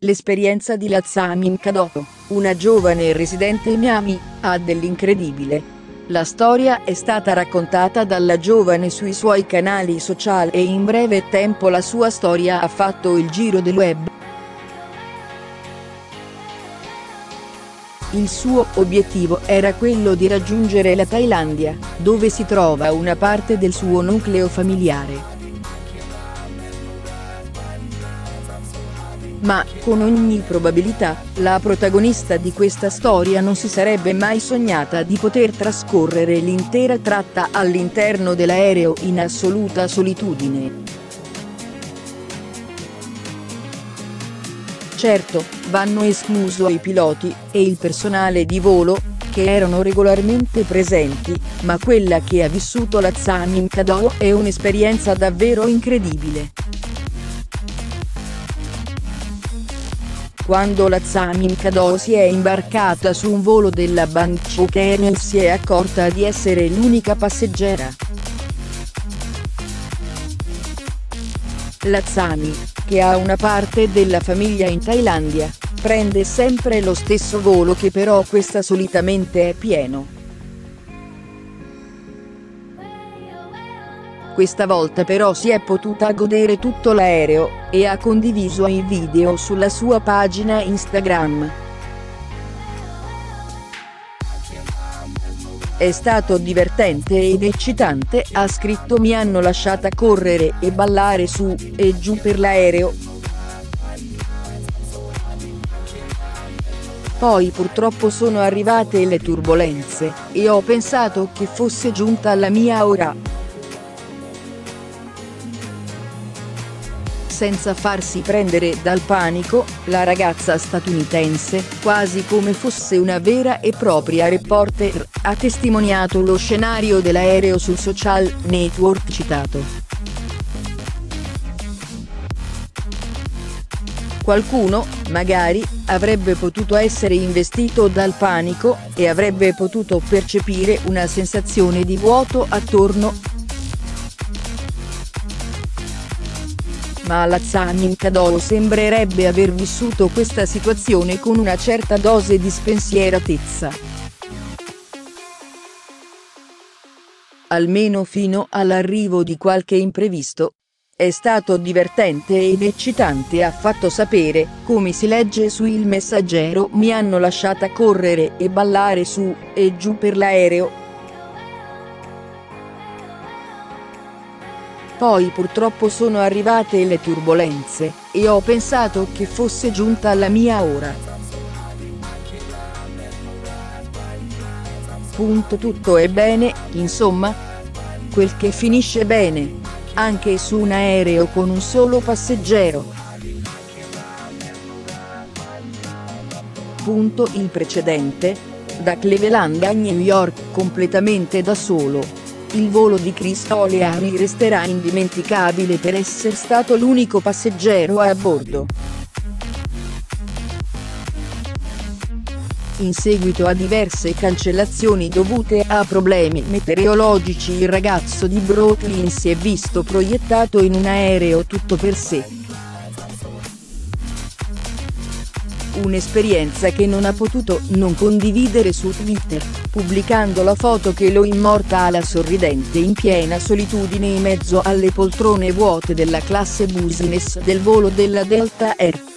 L'esperienza di Lazamin Kadoko, una giovane residente in Miami, ha dell'incredibile. La storia è stata raccontata dalla giovane sui suoi canali social e in breve tempo la sua storia ha fatto il giro del web. Il suo obiettivo era quello di raggiungere la Thailandia, dove si trova una parte del suo nucleo familiare. Ma, con ogni probabilità, la protagonista di questa storia non si sarebbe mai sognata di poter trascorrere l'intera tratta all'interno dell'aereo in assoluta solitudine. Certo, vanno escluso i piloti e il personale di volo, che erano regolarmente presenti, ma quella che ha vissuto Lazamin Kadoko è un'esperienza davvero incredibile. Quando Lazamin Kadoko si è imbarcata su un volo della Bangkok Airways si è accorta di essere l'unica passeggera. Lazamin, che ha una parte della famiglia in Thailandia, prende sempre lo stesso volo che però questa solitamente è pieno. Questa volta però si è potuta godere tutto l'aereo, e ha condiviso i video sulla sua pagina Instagram. È stato divertente ed eccitante, ha scritto. Mi hanno lasciata correre e ballare su e giù per l'aereo. Poi purtroppo sono arrivate le turbolenze, e ho pensato che fosse giunta la mia ora. Senza farsi prendere dal panico, la ragazza statunitense, quasi come fosse una vera e propria reporter, ha testimoniato lo scenario dell'aereo sul social network citato. Qualcuno, magari, avrebbe potuto essere investito dal panico, e avrebbe potuto percepire una sensazione di vuoto attorno. Ma Lazamin Kadoko sembrerebbe aver vissuto questa situazione con una certa dose di spensieratezza. Almeno fino all'arrivo di qualche imprevisto. È stato divertente ed eccitante, ha fatto sapere, come si legge su Il Messaggero. Mi hanno lasciata correre e ballare su e giù per l'aereo. Poi purtroppo sono arrivate le turbolenze, e ho pensato che fosse giunta la mia ora. Tutto è bene, insomma. Quel che finisce bene. Anche su un aereo con un solo passeggero. Il precedente. Da Cleveland a New York completamente da solo. Il volo di Chris O'Leary resterà indimenticabile per essere stato l'unico passeggero a bordo. In seguito a diverse cancellazioni dovute a problemi meteorologici, il ragazzo di Brooklyn si è visto proiettato in un aereo tutto per sé. Un'esperienza che non ha potuto non condividere su Twitter, pubblicando la foto che lo immortala sorridente in piena solitudine in mezzo alle poltrone vuote della classe business del volo della Delta Air.